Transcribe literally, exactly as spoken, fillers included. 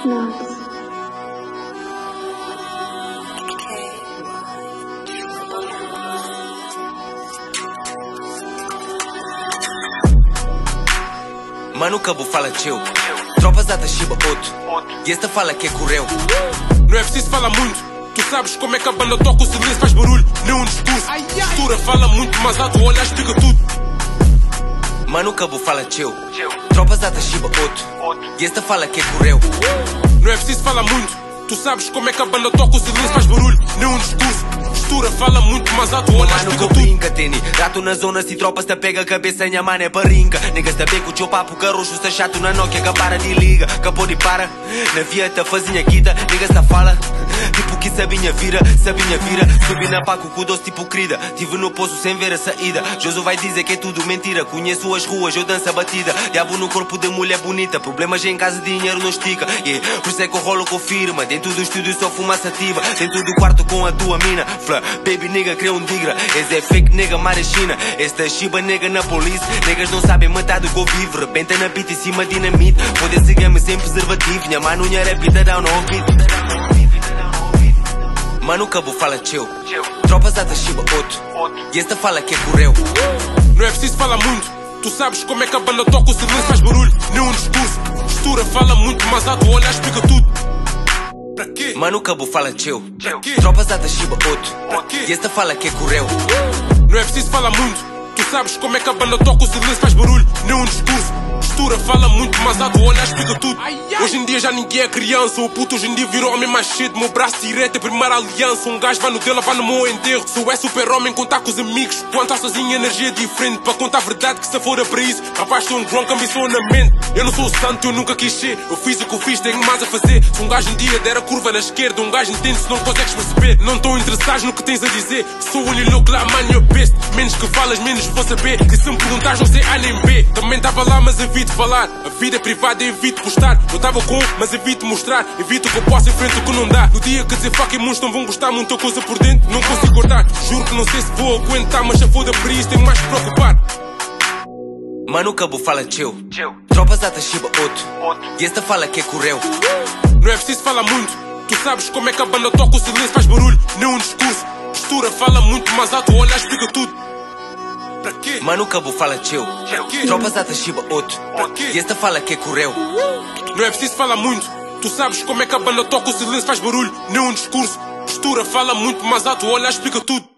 Nossa. Mano, cabo fala teu. Tropas da Tashiba outro. E esta fala que é correu. Não é preciso falar muito. Tu sabes como é que a banda toca, o silêncio faz barulho, nem um discurso. Mistura fala muito, mas alto o olhar explica tudo. Mano, cabo fala teu. Tropas da Tashiba outro. E esta fala que é correu. Não é preciso falar muito. Tu sabes como é que a banda toca, o silêncio faz barulho, nem um discurso. Mistura fala muito, mas alto o olhar Mano, explica que tudo. brinca, tênis. Rato na zona, se tropas te pega a cabeça, minha mano é barrinca. Niggas te pega o teu papo, carroxo, está chato na Nokia, que para de liga, acabou de para. Na vieta, fazinha guita, niggas te fala. Tipo que sabinha vira, sabinha vira. Subi na paco com doce tipo querida. Tive no poço sem ver a saída. Joso vai dizer que é tudo mentira. Conheço as ruas, eu danço a batida. Diabo no corpo de mulher bonita. Problemas em casa, dinheiro não estica. Yeah. Por isso é que eu rolo com firma. Dentro do estúdio só fumaça ativa. Dentro do quarto com a tua mina. Fla, baby nigga, crê um digra. Esse é fake nigga, marechina. Esta chiba nigga na polícia. Niggas não sabem matar do que eu vivo. Rebenta na pita em cima dinamite. Pode seguir-me sem preservativo. Minha mano, minha rap, down no ouvido. Mano, cabo fala teu. Tropas da Tashiba outro. E esta fala que é correu. Não é preciso falar muito. Tu sabes como é que a banda toca, o silêncio faz barulho, nem um discurso. Mistura fala muito, mas alto o olhar explica tudo. Pra quê? Mano, cabo fala teu. Tropas da Tashiba outro. E esta fala que é correu. Não é preciso falar muito. Tu sabes como é que a banda toca, o silêncio faz barulho, nem um discurso. Mistura fala muito, mas alto o olhar explica tudo. Hoje em dia já ninguém é criança. O puto hoje em dia virou homem mais cedo. Meu braço direito é a primeira aliança. Um gajo vai no dela, vai no meu enterro. Sou é super homem, contar com os amigos. Quando tá sozinho, energia é diferente. Para contar a verdade que se fora para isso. Rapaz, sou um drone que ambição na mente. Eu não sou santo, eu nunca quis ser. Eu fiz o que eu fiz, tenho mais a fazer. Se um gajo um dia der a curva na esquerda, um gajo entende se não consegues perceber. Não estou interessado no que tens a dizer. Sou o olho louco lá, man, you're best. Menos que falas, menos vou saber. E se me perguntares, não sei A nem B. Também tava lá, mas evito falar. A vida é privada e evito postar. Eu tava com, mas evito mostrar. Evito que eu possa em frente o que não dá. No dia que dizer fucking muitos não vão gostar, muita coisa por dentro, não consigo cortar. Juro que não sei se vou aguentar, mas já foda por isso, tenho mais que preocupar. Mano, cabo fala teu. Tropas da Tashiba outro. E esta fala que é correu. Não é preciso falar muito. Tu sabes como é que a banda toca, o silêncio faz barulho, nem um discurso. Mistura fala muito, mas alto o olhar explica tudo. Mano, cabo fala teu. Tropas da Tashiba outro. E esta fala que é correu. Não é preciso falar muito. Tu sabes como é que a banda toca, o silêncio faz barulho, nem um discurso. Mistura fala muito, mas alto o olhar explica tudo.